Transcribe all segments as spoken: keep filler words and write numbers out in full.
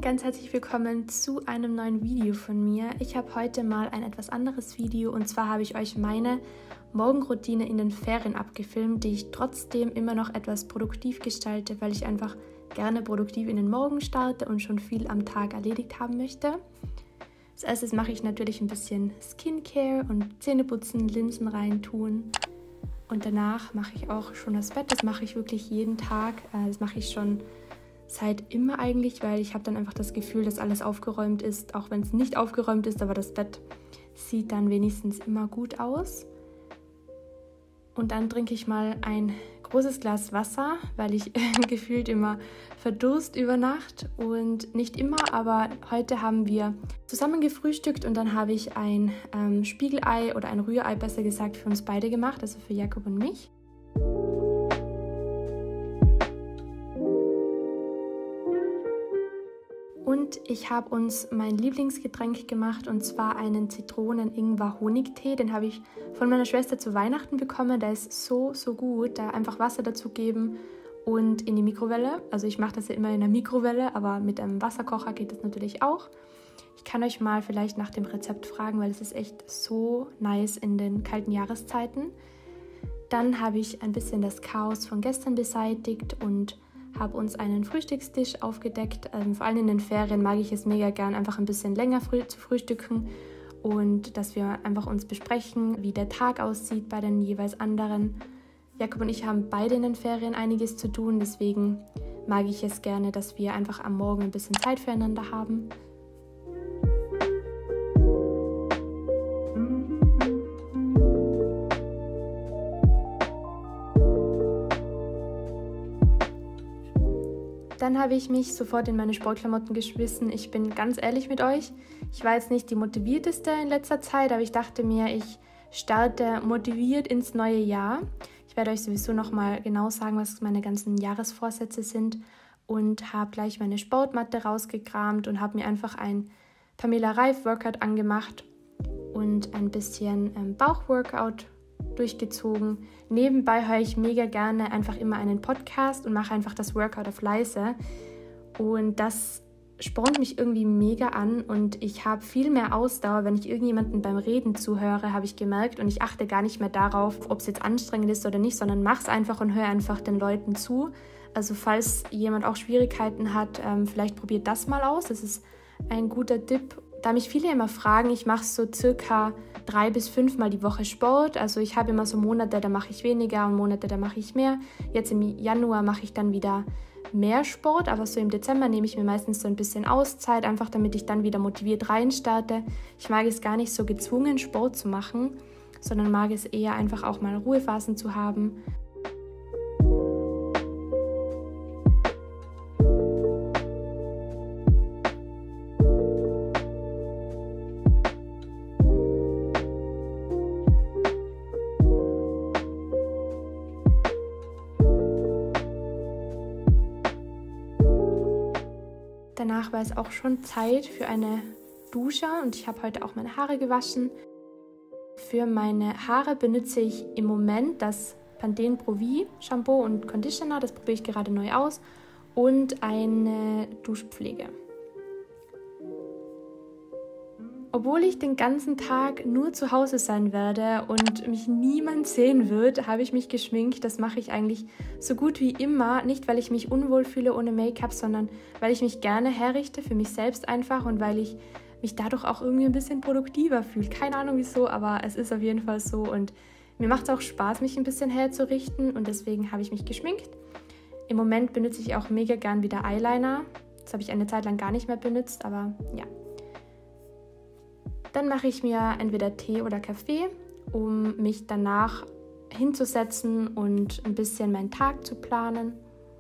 ganz herzlich willkommen zu einem neuen Video von mir. Ich habe heute mal ein etwas anderes Video und zwar habe ich euch meine Morgenroutine in den Ferien abgefilmt, die ich trotzdem immer noch etwas produktiv gestalte, weil ich einfach gerne produktiv in den Morgen starte und schon viel am Tag erledigt haben möchte. Als erstes mache ich natürlich ein bisschen Skincare und Zähneputzen, Linsen reintun. Und danach mache ich auch schon das Bett. Das mache ich wirklich jeden Tag. Das mache ich schon seit immer eigentlich, weil ich habe dann einfach das Gefühl, dass alles aufgeräumt ist, auch wenn es nicht aufgeräumt ist, aber das Bett sieht dann wenigstens immer gut aus. Und dann trinke ich mal ein großes Glas Wasser, weil ich gefühlt immer verdurst über Nacht und nicht immer, aber heute haben wir zusammen gefrühstückt und dann habe ich ein ähm, Spiegelei oder ein Rührei, besser gesagt, für uns beide gemacht, also für Jakob und mich. Und ich habe uns mein Lieblingsgetränk gemacht und zwar einen Zitronen-Ingwer-Honigtee. Den habe ich von meiner Schwester zu Weihnachten bekommen. Der ist so, so gut. Da einfach Wasser dazu geben und in die Mikrowelle. Also ich mache das ja immer in der Mikrowelle, aber mit einem Wasserkocher geht das natürlich auch. Ich kann euch mal vielleicht nach dem Rezept fragen, weil es ist echt so nice in den kalten Jahreszeiten. Dann habe ich ein bisschen das Chaos von gestern beseitigt und habe uns einen Frühstückstisch aufgedeckt. Ähm, vor allem in den Ferien mag ich es mega gern, einfach ein bisschen länger früh zu frühstücken und dass wir einfach uns besprechen, wie der Tag aussieht bei den jeweils anderen. Jakob und ich haben beide in den Ferien einiges zu tun, deswegen mag ich es gerne, dass wir einfach am Morgen ein bisschen Zeit füreinander haben. Dann habe ich mich sofort in meine Sportklamotten geschmissen. Ich bin ganz ehrlich mit euch, ich war jetzt nicht die motivierteste in letzter Zeit, aber ich dachte mir, ich starte motiviert ins neue Jahr. Ich werde euch sowieso nochmal genau sagen, was meine ganzen Jahresvorsätze sind und habe gleich meine Sportmatte rausgekramt und habe mir einfach ein Pamela Reif Workout angemacht und ein bisschen ähm, Bauchworkout durchgezogen. Nebenbei höre ich mega gerne einfach immer einen Podcast und mache einfach das Workout auf leise. Und das spornt mich irgendwie mega an und ich habe viel mehr Ausdauer, wenn ich irgendjemanden beim Reden zuhöre, habe ich gemerkt. Und ich achte gar nicht mehr darauf, ob es jetzt anstrengend ist oder nicht, sondern mache es einfach und höre einfach den Leuten zu. Also falls jemand auch Schwierigkeiten hat, ähm, vielleicht probiert das mal aus. Das ist ein guter Tipp. Da mich viele immer fragen, ich mache so circa drei bis fünfmal die Woche Sport. Also ich habe immer so Monate, da mache ich weniger und Monate, da mache ich mehr. Jetzt im Januar mache ich dann wieder mehr Sport, aber so im Dezember nehme ich mir meistens so ein bisschen Auszeit, einfach damit ich dann wieder motiviert reinstarte. Ich mag es gar nicht so gezwungen, Sport zu machen, sondern mag es eher einfach auch mal Ruhephasen zu haben. Danach war es auch schon Zeit für eine Dusche und ich habe heute auch meine Haare gewaschen. Für meine Haare benutze ich im Moment das Pantene Pro V Shampoo und Conditioner, das probiere ich gerade neu aus, und eine Duschpflege. Obwohl ich den ganzen Tag nur zu Hause sein werde und mich niemand sehen wird, habe ich mich geschminkt. Das mache ich eigentlich so gut wie immer. Nicht, weil ich mich unwohl fühle ohne Make-up, sondern weil ich mich gerne herrichte, für mich selbst einfach und weil ich mich dadurch auch irgendwie ein bisschen produktiver fühle. Keine Ahnung wieso, aber es ist auf jeden Fall so und mir macht es auch Spaß, mich ein bisschen herzurichten und deswegen habe ich mich geschminkt. Im Moment benutze ich auch mega gern wieder Eyeliner. Das habe ich eine Zeit lang gar nicht mehr benutzt, aber ja. Dann mache ich mir entweder Tee oder Kaffee, um mich danach hinzusetzen und ein bisschen meinen Tag zu planen.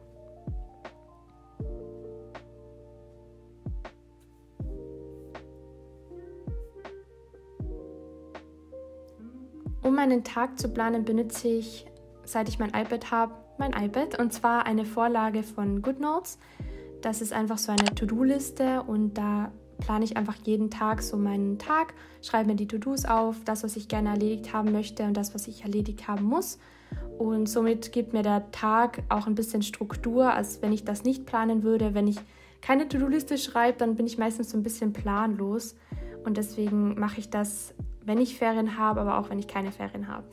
Um meinen Tag zu planen, benutze ich, seit ich mein iPad habe, mein iPad und zwar eine Vorlage von GoodNotes. Das ist einfach so eine To-Do-Liste und da plane ich einfach jeden Tag so meinen Tag, schreibe mir die To-Dos auf, das, was ich gerne erledigt haben möchte und das, was ich erledigt haben muss. Und somit gibt mir der Tag auch ein bisschen Struktur, als wenn ich das nicht planen würde, wenn ich keine To-Do-Liste schreibe, dann bin ich meistens so ein bisschen planlos. Und deswegen mache ich das, wenn ich Ferien habe, aber auch wenn ich keine Ferien habe.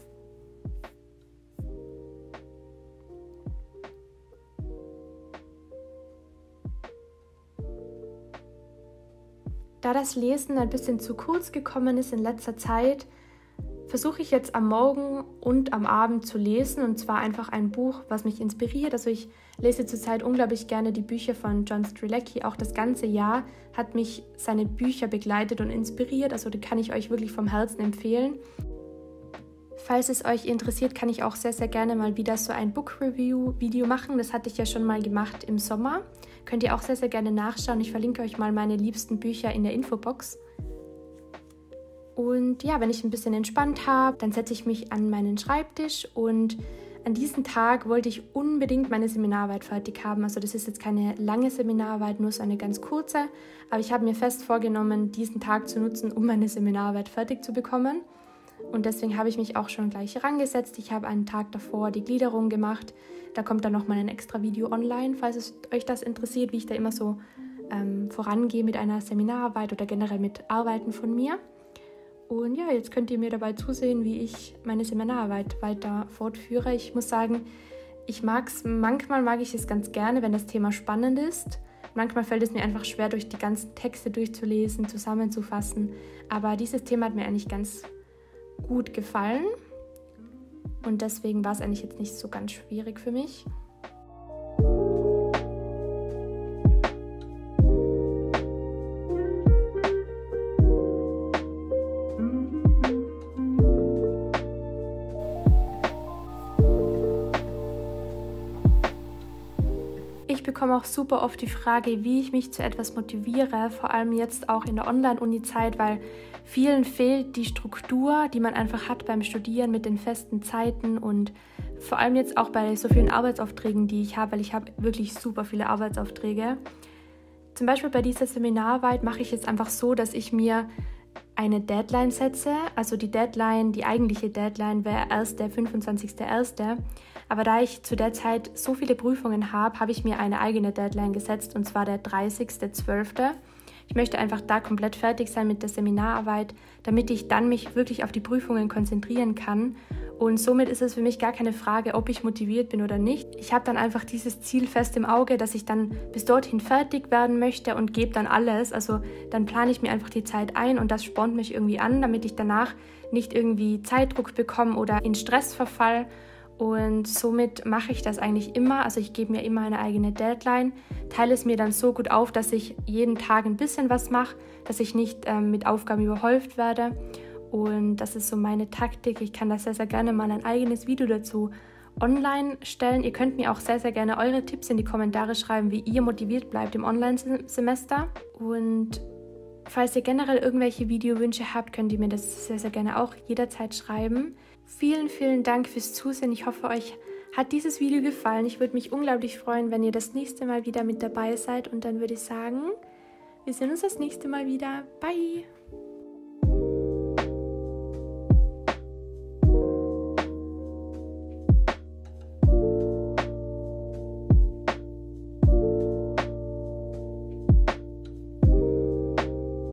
Da das Lesen ein bisschen zu kurz gekommen ist in letzter Zeit, versuche ich jetzt am Morgen und am Abend zu lesen, und zwar einfach ein Buch, was mich inspiriert. Also ich lese zurzeit unglaublich gerne die Bücher von John Strzelecki. Auch das ganze Jahr hat mich seine Bücher begleitet und inspiriert, also die kann ich euch wirklich vom Herzen empfehlen. Falls es euch interessiert, kann ich auch sehr, sehr gerne mal wieder so ein Book-Review-Video machen. Das hatte ich ja schon mal gemacht im Sommer. Könnt ihr auch sehr, sehr gerne nachschauen. Ich verlinke euch mal meine liebsten Bücher in der Infobox. Und ja, wenn ich ein bisschen entspannt habe, dann setze ich mich an meinen Schreibtisch, und an diesem Tag wollte ich unbedingt meine Seminararbeit fertig haben. Also das ist jetzt keine lange Seminararbeit, nur so eine ganz kurze, aber ich habe mir fest vorgenommen, diesen Tag zu nutzen, um meine Seminararbeit fertig zu bekommen. Und deswegen habe ich mich auch schon gleich herangesetzt. Ich habe einen Tag davor die Gliederung gemacht. Da kommt dann nochmal ein extra Video online, falls es euch das interessiert, wie ich da immer so ähm, vorangehe mit einer Seminararbeit oder generell mit Arbeiten von mir. Und ja, jetzt könnt ihr mir dabei zusehen, wie ich meine Seminararbeit weiter fortführe. Ich muss sagen, ich mag es, manchmal mag ich es ganz gerne, wenn das Thema spannend ist. Manchmal fällt es mir einfach schwer, durch die ganzen Texte durchzulesen, zusammenzufassen. Aber dieses Thema hat mir eigentlich ganz gut gefallen. Und deswegen war es eigentlich jetzt nicht so ganz schwierig für mich. Ich bekomme auch super oft die Frage, wie ich mich zu etwas motiviere, vor allem jetzt auch in der Online-Uni-Zeit, weil vielen fehlt die Struktur, die man einfach hat beim Studieren mit den festen Zeiten, und vor allem jetzt auch bei so vielen Arbeitsaufträgen, die ich habe, weil ich habe wirklich super viele Arbeitsaufträge. Zum Beispiel bei dieser Seminararbeit mache ich es einfach so, dass ich mir eine Deadline setze. Also die Deadline, die eigentliche Deadline wäre erst der fünfundzwanzigster erster Aber da ich zu der Zeit so viele Prüfungen habe, habe ich mir eine eigene Deadline gesetzt, und zwar der dreißigster zwölfter Ich möchte einfach da komplett fertig sein mit der Seminararbeit, damit ich dann mich wirklich auf die Prüfungen konzentrieren kann. Und somit ist es für mich gar keine Frage, ob ich motiviert bin oder nicht. Ich habe dann einfach dieses Ziel fest im Auge, dass ich dann bis dorthin fertig werden möchte, und gebe dann alles. Also dann plane ich mir einfach die Zeit ein, und das spornt mich irgendwie an, damit ich danach nicht irgendwie Zeitdruck bekomme oder in Stress verfall. Und somit mache ich das eigentlich immer. Also ich gebe mir immer eine eigene Deadline, teile es mir dann so gut auf, dass ich jeden Tag ein bisschen was mache, dass ich nicht ähm, mit Aufgaben überhäuft werde. Und das ist so meine Taktik. Ich kann da sehr, sehr gerne mal ein eigenes Video dazu online stellen. Ihr könnt mir auch sehr, sehr gerne eure Tipps in die Kommentare schreiben, wie ihr motiviert bleibt im Online-Semester. Und falls ihr generell irgendwelche Videowünsche habt, könnt ihr mir das sehr, sehr gerne auch jederzeit schreiben. Vielen, vielen Dank fürs Zusehen. Ich hoffe, euch hat dieses Video gefallen. Ich würde mich unglaublich freuen, wenn ihr das nächste Mal wieder mit dabei seid. Und dann würde ich sagen, wir sehen uns das nächste Mal wieder. Bye!